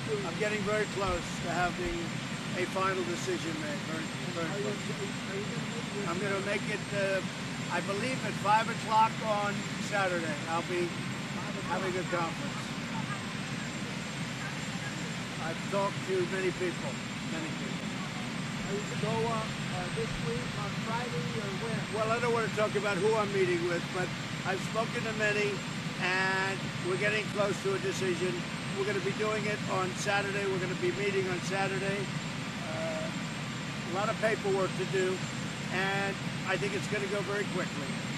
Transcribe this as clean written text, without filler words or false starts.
I'm getting very close to having a final decision made. Very close. I'm going to make it, I believe, at 5 o'clock on Saturday. I'll be having a conference. I've talked to many people. Are you to go this week on Friday or when? Well, I don't want to talk about who I'm meeting with, but I've spoken to many, and we're getting close to a decision. We're going to be doing it on Saturday. We're going to be meeting on Saturday. A lot of paperwork to do, and I think it's going to go very quickly.